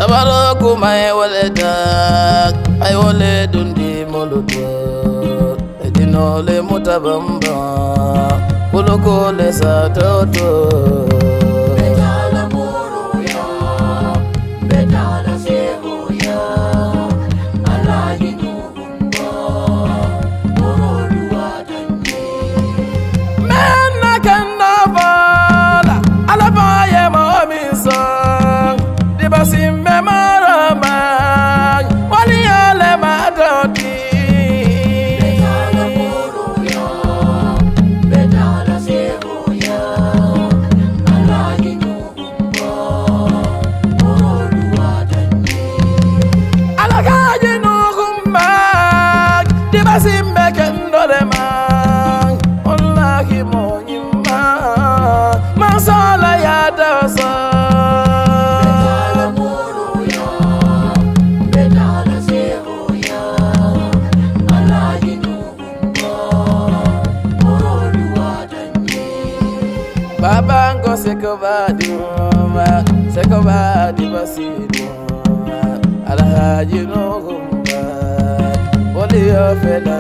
Tabaroku may waledak ay wale dundi moludo edino le mutabamba kuloko le satoto betala moro ya betala seho ya alaji nuhumba moro duwadanye mena kandavala alabaye mamisa dibasim Babango sekobadi basido Alhaji Nuhumba wali ya fela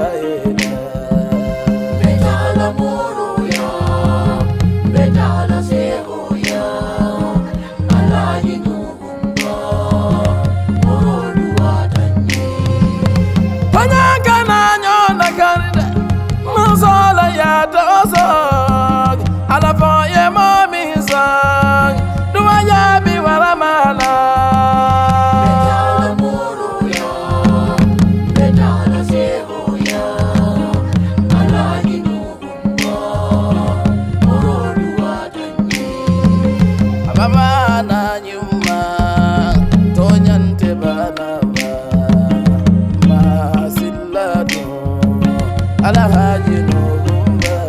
betala moro ya betala seho ya Alhaji Nuhumba moro duwadanye Panyaka na nyona kanida Manzola ya dozo Alafoye mami sang Duwaya bi waramala betala moro ya betala seho ya Alhaji Nuhumba moro duwadanye Ababa na nyuma Tonyante banaba Masilado Alhaji Nuhumba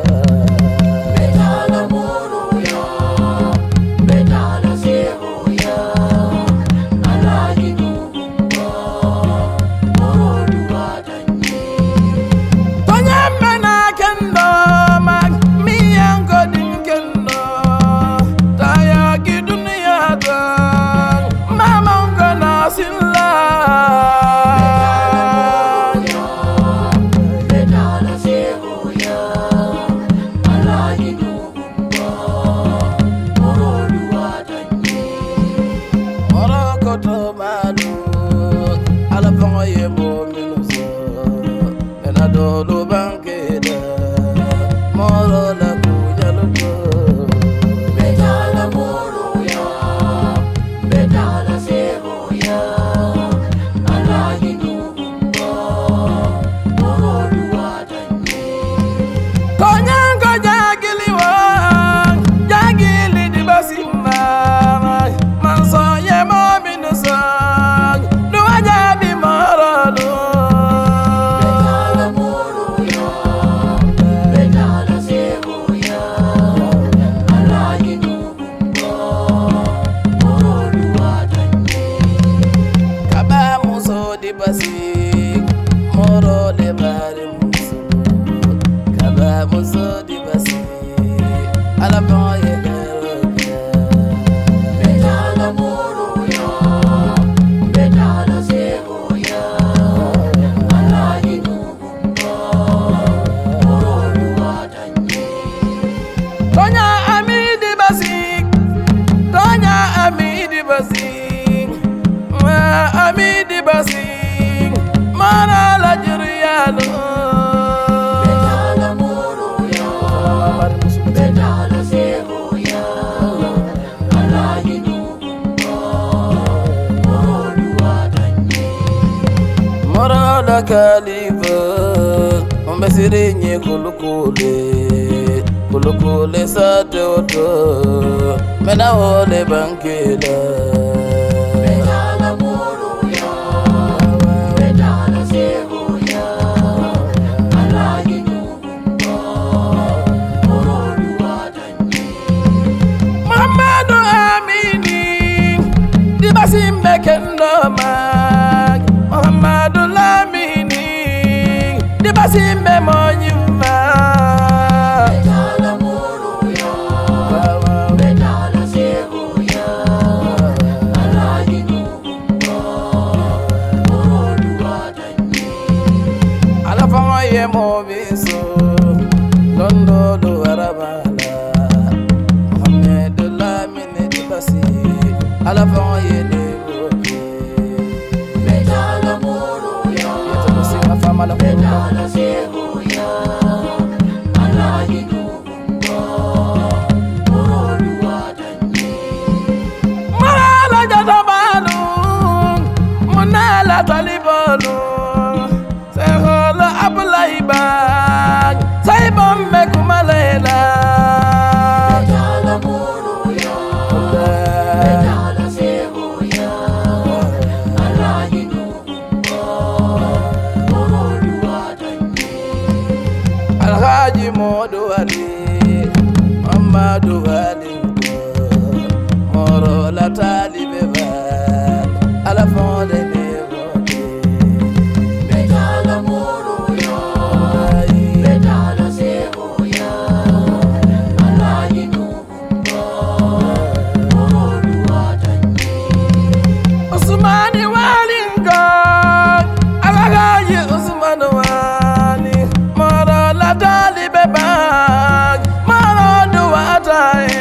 Kalifa Mbesirinye kulukule satoto Mena wole bankila betala moro ya betala seho ya Alhaji Nuhumba moro duwadanye Muhammadu Amini Dibasimbe kendoma Muhammadu Lamini Dibasimbe monyuma betala moro ya betala seho ya Alhaji Nuhumba Modu Ali Mamadu Ali Moro la talibe ba ala fonde ne vote Betala muru yo Betala sebu yo Alaji nuhumbo Moro duwa tanyi Usmani walinga Alagaji Usmani wali Moro la talibe ba Moro duwa tanyi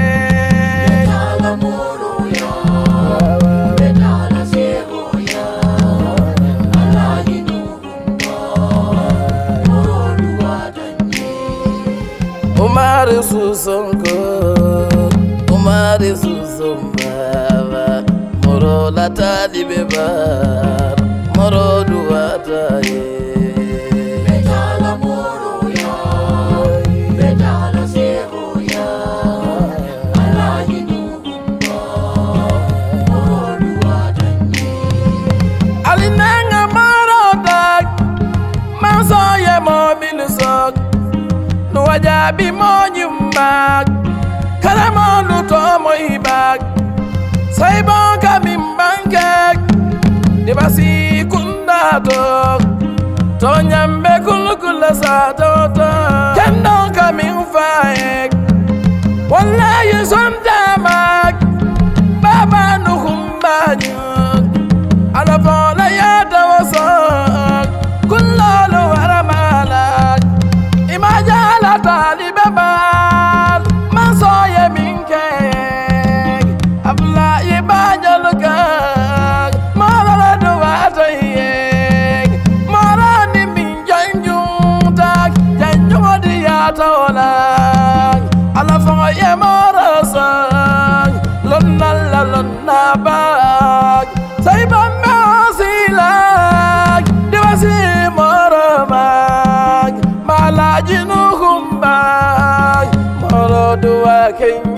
Umari Susonko, Umari Susumba, Moro la talibe bar, Moro duwataye. Betala muru yo, betala sebu yo, Alaji nuhumbo, Moro duwataye. Alinanga Moro dak, Mansoye mo bilusok. Nuwajabi mo nyumbag Karamo luto mo ibag Saibon kami mbangkek Dibasi kundatok Tonyambe kulukula sa toto Kendo kami mfaek Wallahi sundamak Baba nukumbanyuk Alafola yata wasok Kullolo waramalak Imajala talibe bar Mansoye minkek Abla ibajal kak Mara duwata yek Mara ni min janjung tak Janjung diyata olang Alafoye mara sang Lonna la lonna bag Saibam meosilag Diwasi mara bag Alaji nuhumba Moro duwa kenya